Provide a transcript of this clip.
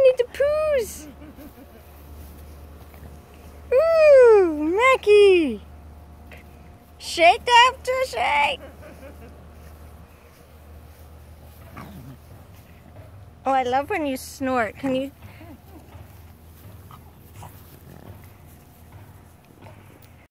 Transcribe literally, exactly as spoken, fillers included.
Winnie the Poohs. Ooh, Mackie. Shake after shake. Oh, I love when you snort. Can you